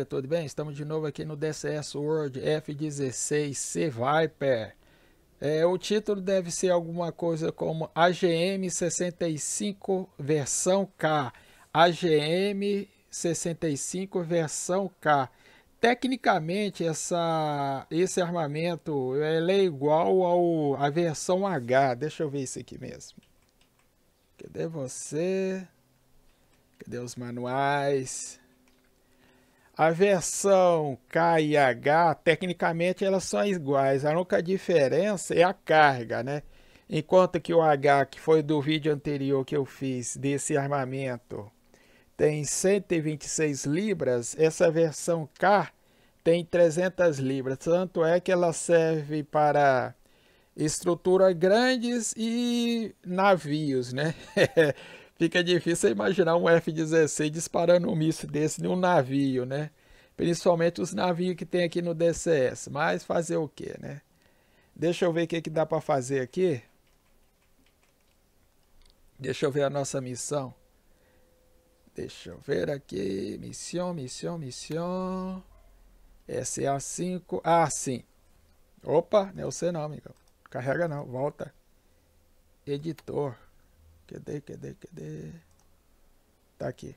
tudo bem? Estamos de novo aqui no DCS World F-16C Viper. O título deve ser alguma coisa como AGM 65 versão K. AGM 65 versão K. Tecnicamente, esse armamento ele é igual à versão H. Deixa eu ver isso aqui mesmo. Cadê você? Cadê os manuais? A versão K e H, tecnicamente elas são iguais. A única diferença é a carga, né? Enquanto que o H, que foi do vídeo anterior que eu fiz desse armamento, tem 126 libras, essa versão K tem 300 libras. Tanto é que ela serve para estruturas grandes e navios, né? Fica difícil imaginar um F-16 disparando um míssil desse em um navio, né? Principalmente os navios que tem aqui no DCS. Mas fazer o que, né? Deixa eu ver o que dá para fazer aqui. Deixa eu ver a nossa missão. Deixa eu ver aqui. Missão. SA5. Ah, sim. Opa, não é você não, amigão. Carrega não, volta. Editor. Cadê? Tá aqui.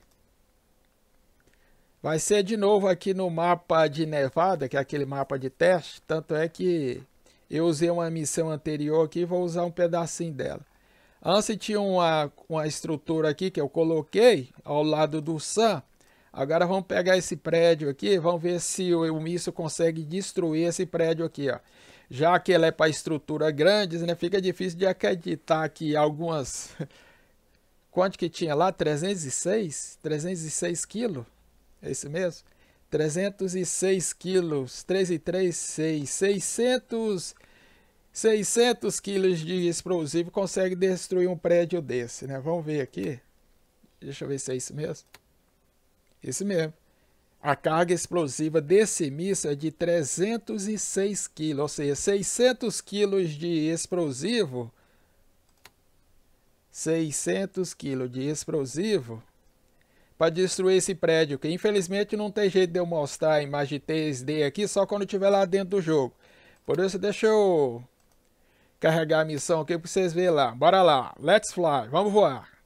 Vai ser de novo aqui no mapa de Nevada, que é aquele mapa de teste. Tanto é que eu usei uma missão anterior aqui e vou usar um pedacinho dela. Antes tinha uma estrutura aqui que eu coloquei ao lado do SAM. Agora vamos pegar esse prédio aqui, vamos ver se o míssil consegue destruir esse prédio aqui, ó. Já que ele é para estrutura grandes, né, fica difícil de acreditar que algumas... Quanto que tinha lá? 306? 306 quilos? É isso mesmo? 306 quilos, 3 e 3, 6. 600 quilos de explosivo consegue destruir um prédio desse, né? Vamos ver aqui. Deixa eu ver se é isso mesmo. Isso mesmo. A carga explosiva desse míssil é de 306 quilos, ou seja, 600 quilos de explosivo. 600 quilos de explosivo para destruir esse prédio, que infelizmente não tem jeito de eu mostrar a imagem 3D aqui, só quando estiver lá dentro do jogo. Por isso deixa eu carregar a missão aqui para vocês verem lá. Bora lá, let's fly, vamos voar.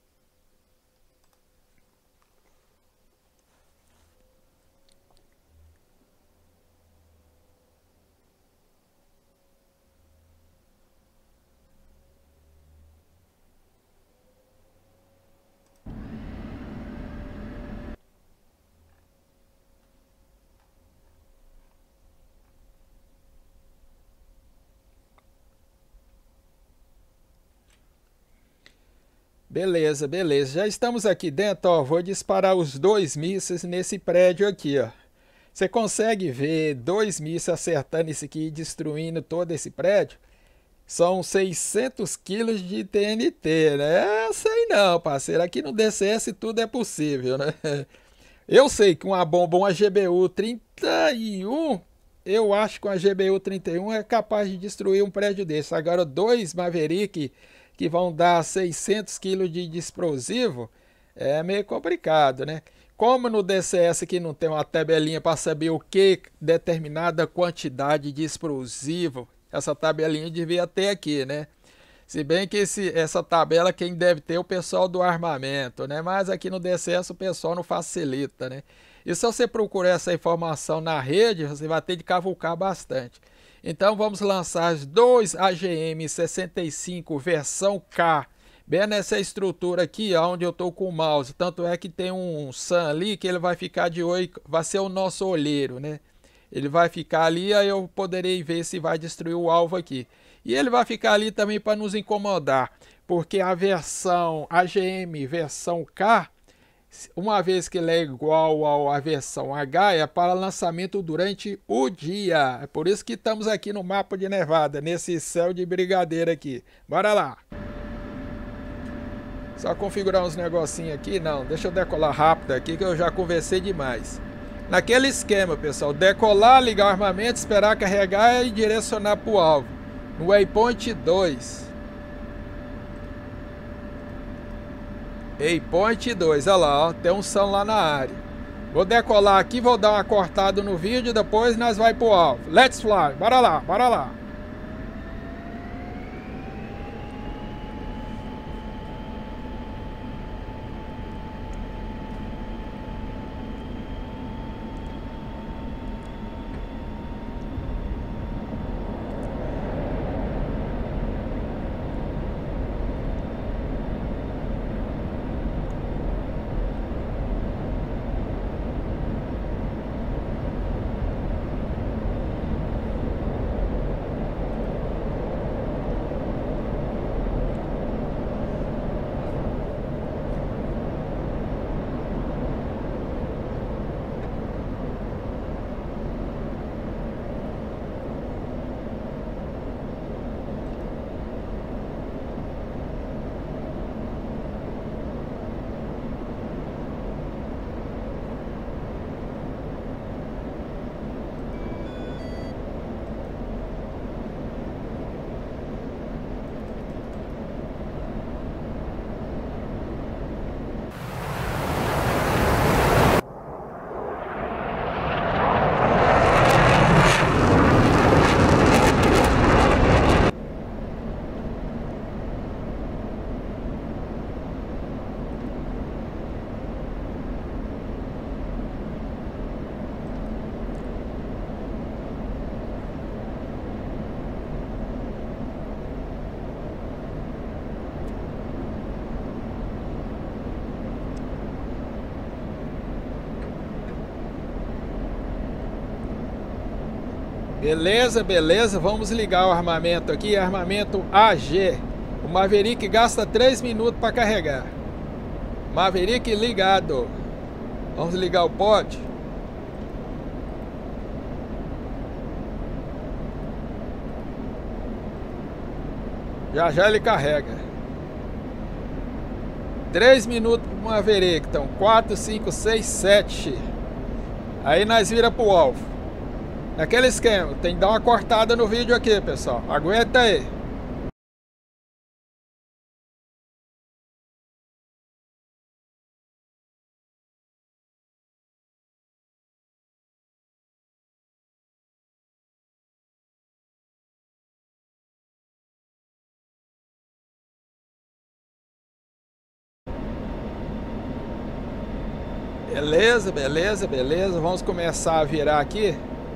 Beleza. Já estamos aqui dentro, ó. Vou disparar os 2 mísseis nesse prédio aqui, ó. Você consegue ver 2 mísseis acertando isso aqui e destruindo todo esse prédio? São 600 quilos de TNT, né? Sei não, parceiro. Aqui no DCS tudo é possível, né? Eu sei que uma bomba, uma GBU 31, eu acho que uma GBU 31 é capaz de destruir um prédio desse. Agora 2 Maverick que vão dar 600 kg de explosivo, é meio complicado, né? Como no DCS aqui não tem uma tabelinha para saber o que determinada quantidade de explosivo, essa tabelinha devia ter aqui, né? Se bem que essa tabela quem deve ter é o pessoal do armamento, né? Mas aqui no DCS o pessoal não facilita, né? E se você procurar essa informação na rede, você vai ter de cavucar bastante. Então vamos lançar os 2 AGM 65 versão K, bem nessa estrutura aqui onde eu estou com o mouse. Tanto é que tem um SAM ali que ele vai ficar de olho, vai ser o nosso olheiro, né? Ele vai ficar ali, aí eu poderei ver se vai destruir o alvo aqui. E ele vai ficar ali também para nos incomodar, porque a versão AGM versão K, uma vez que ele é igual à versão H, é para lançamento durante o dia. É por isso que estamos aqui no mapa de Nevada, nesse céu de brigadeiro aqui. Bora lá! Só configurar uns negocinhos aqui. Não, deixa eu decolar rápido aqui que eu já conversei demais. Naquele esquema, pessoal, decolar, ligar o armamento, esperar carregar e direcionar para o alvo. No Waypoint 2. Waypoint 2, olha lá, ó, tem um SAM lá na área. Vou decolar aqui, vou dar uma cortada no vídeo, depois nós vai pro alvo. Let's fly, bora lá, bora lá. Beleza, beleza, vamos ligar o armamento aqui, armamento AG. O Maverick gasta 3 minutos para carregar. Maverick ligado. Vamos ligar o pod. Já já ele carrega. 3 minutos para o Maverick, então 4, 5, 6, 7. Aí nós vira pro alvo. Naquele esquema, tem que dar uma cortada no vídeo aqui, pessoal. Aguenta aí. Beleza, beleza, beleza. Vamos começar a virar aqui.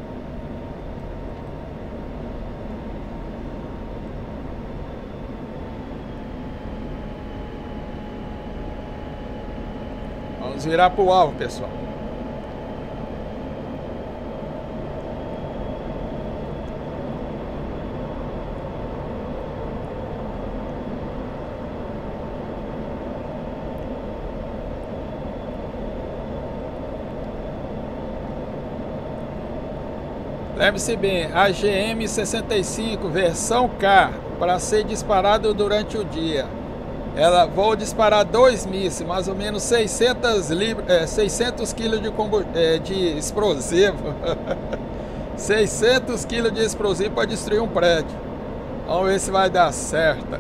Vamos virar pro alvo, pessoal. Lembre-se bem, a GM65 versão K, para ser disparado durante o dia. Ela vou disparar 2 mísseis, mais ou menos 600 kg de explosivo. 600 kg de explosivo para destruir um prédio. Vamos ver se vai dar certo.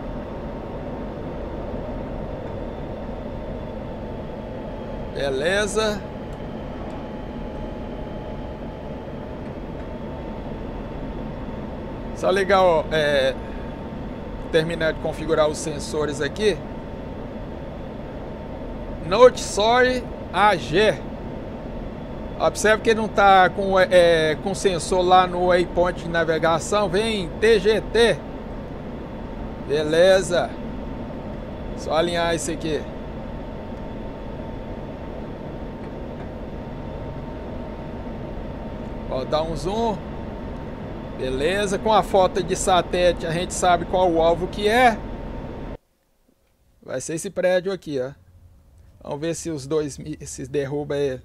Beleza. Só ligar o... terminar de configurar os sensores aqui. Note Sorry AG. Observe que não está com sensor lá no waypoint de navegação. Vem TGT. Beleza. Só alinhar isso aqui. Ó, dá um zoom. Beleza, com a foto de satélite a gente sabe qual o alvo que é. Vai ser esse prédio aqui, ó. Vamos ver se os dois se derruba ele.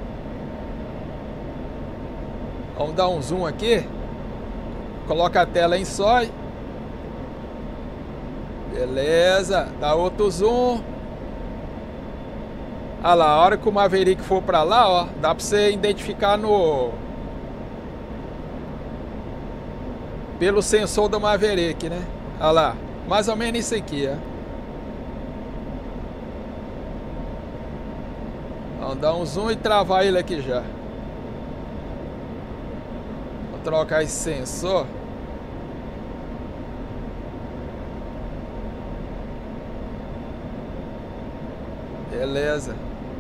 Vamos dar um zoom aqui. Coloca a tela em sói. Beleza, dá outro zoom. Olha lá, a hora que o Maverick for pra lá, ó, dá pra você identificar pelo sensor do Maverick, né? Olha lá, mais ou menos isso aqui, ó. Vamos dar um zoom e travar ele aqui já. Vou trocar esse sensor. Beleza.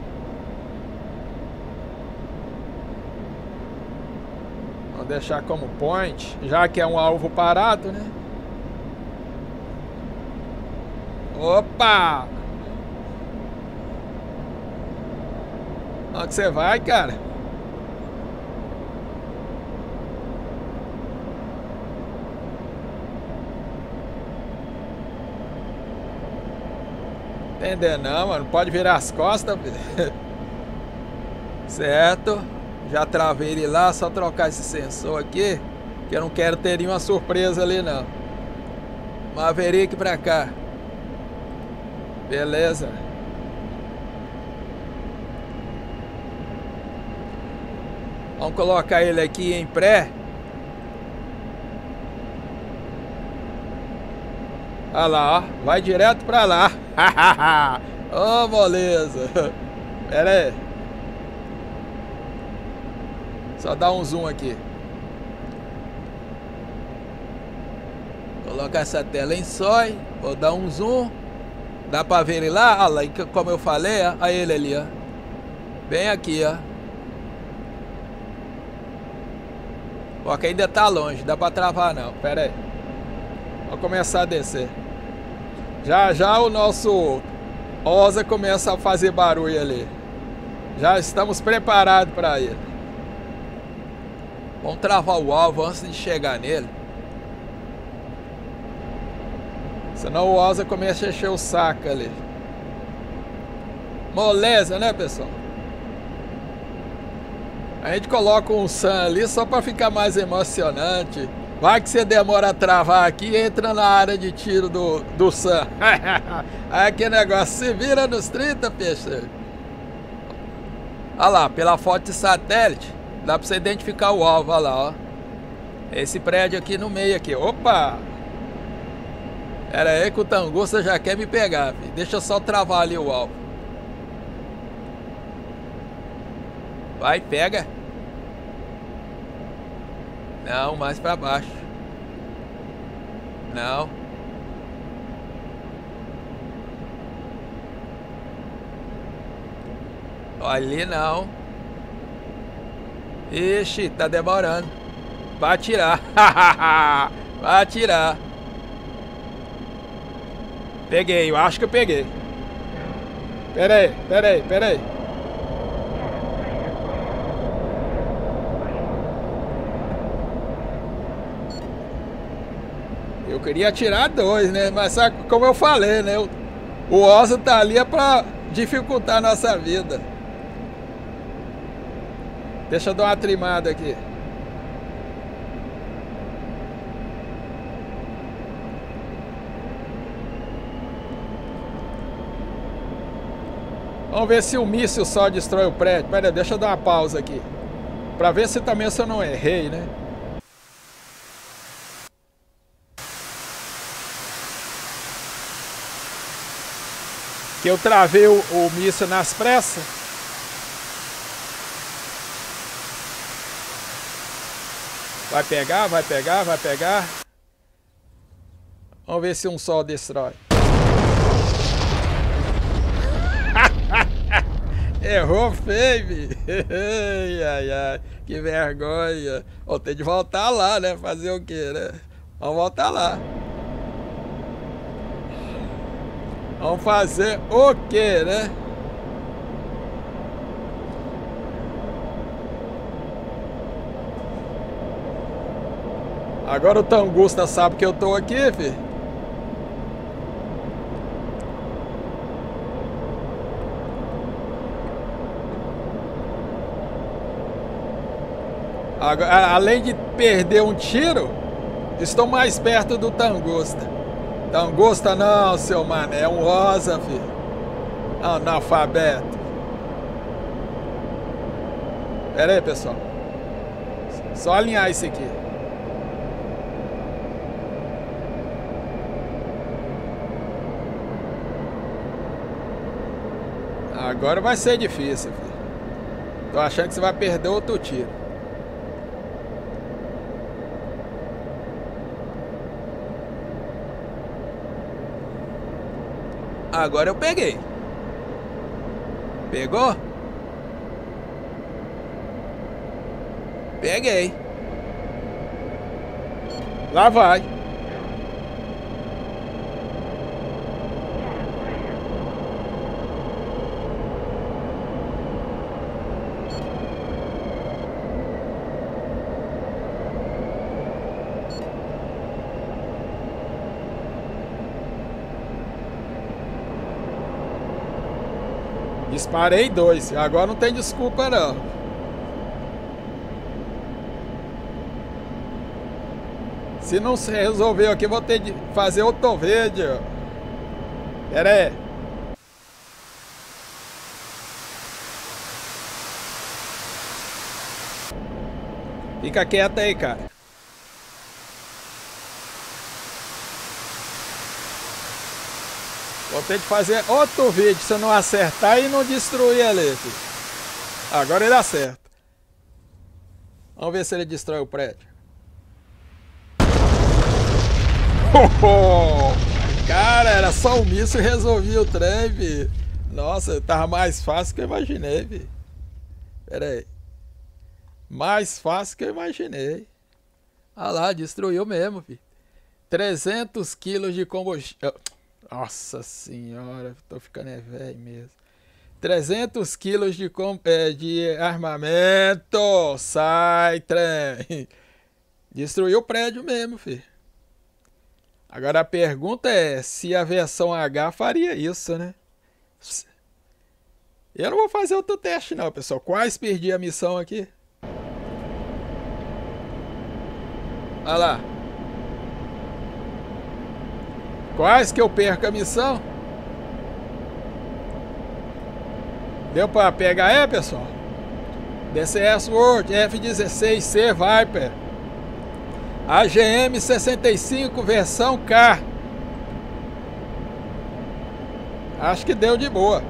Vamos deixar como point, já que é um alvo parado, né? Opa! Onde você vai, cara? Entender não, mano. Pode virar as costas, filho. Certo. Já travei ele lá, só trocar esse sensor aqui, que eu não quero ter nenhuma surpresa ali não. Maverick pra cá. Beleza. Vamos colocar ele aqui em pré. Olha lá, ó. Vai direto pra lá. Oh, moleza. Pera aí. Só dá um zoom aqui. Colocar essa tela em sói. Vou dar um zoom. Dá pra ver ele lá? Olha lá, como eu falei, ó. Olha ele ali, ó. Bem aqui, ó. Ó, que ainda tá longe. Dá pra travar não. Pera aí. Vamos começar a descer. Já já o nosso Osa começa a fazer barulho ali. Já estamos preparados para ele. Vamos travar o alvo antes de chegar nele. Senão o Osa começa a encher o saco ali. Moleza, né, pessoal? A gente coloca um Sun ali só para ficar mais emocionante. Vai que você demora a travar aqui e entra na área de tiro do Sun. Aí que negócio, se vira nos 30, peixe. Olha lá, pela foto de satélite, dá pra você identificar o alvo, olha lá, ó. Esse prédio aqui no meio aqui, opa! Pera aí que o Tangusta já quer me pegar, filho. Deixa eu só travar ali o alvo. Vai, pega. Não, mais pra baixo. Não. Ali não. Ixi, tá demorando. Vai atirar. Vai atirar. Peguei, eu acho que eu peguei. Pera aí, pera aí, pera aí. Eu queria atirar dois, né? Mas sabe, como eu falei, né? O Osa tá ali é pra dificultar a nossa vida. Deixa eu dar uma trimada aqui. Vamos ver se o míssil só destrói o prédio. Pera aí, deixa eu dar uma pausa aqui. Pra ver se também eu não errei, né? Que eu travei o míssil nas pressas. Vai pegar, vai pegar, vai pegar. Vamos ver se um só destrói. Errou feio, filho. Ai, ai, ai. Que vergonha. Vou ter de voltar lá, né? Fazer o quê, né? Vamos voltar lá. Vamos fazer o quê, né? Agora o Tangusta sabe que eu tô aqui, filho. Agora, além de perder um tiro, estou mais perto do Tangusta. Tangusta não, seu mané, é um Osa, filho. Analfabeto. Pera aí, pessoal. Só alinhar isso aqui. Agora vai ser difícil, filho. Tô achando que você vai perder outro tiro. Agora eu peguei. Pegou? Peguei. Lá vai. Disparei 2. Agora não tem desculpa não. Se não se resolveu aqui, vou ter de fazer outro vídeo. Pera aí. Fica quieto aí, cara. Vou ter de fazer outro vídeo se eu não acertar e não destruir ali, filho. Agora ele acerta. Vamos ver se ele destrói o prédio. Cara, era só um míssil e resolvia o trem, filho. Nossa, tava mais fácil que eu imaginei, filho. Pera aí. Mais fácil que eu imaginei. Ah lá, destruiu mesmo, filho. 300 quilos de combustível. Nossa senhora, tô ficando velho mesmo. 300 quilos de armamento. Sai, trem. Destruiu o prédio mesmo, filho. Agora a pergunta é se a versão H faria isso, né? Eu não vou fazer outro teste não, pessoal. Quase perdi a missão aqui. Olha lá. Quase que eu perco a missão. Deu pra pegar, pessoal? DCS World F-16C Viper AGM-65 versão K. Acho que deu de boa.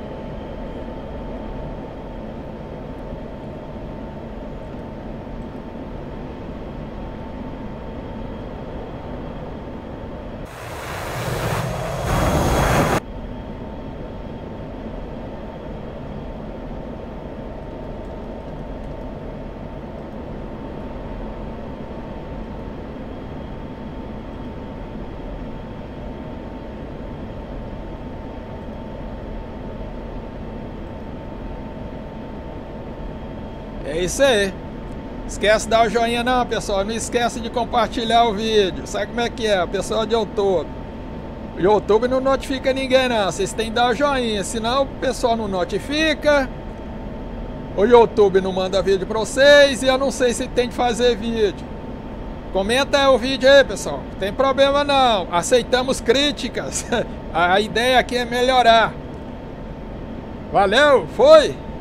É isso aí. Esquece de dar o joinha não, pessoal. Não esquece de compartilhar o vídeo. Sabe como é que é? O pessoal de YouTube. O YouTube não notifica ninguém não. Vocês têm que dar o joinha. Senão o pessoal não notifica. O YouTube não manda vídeo pra vocês. E eu não sei se tem que fazer vídeo. Comenta o vídeo aí, pessoal. Não tem problema não. Aceitamos críticas. A ideia aqui é melhorar. Valeu, foi!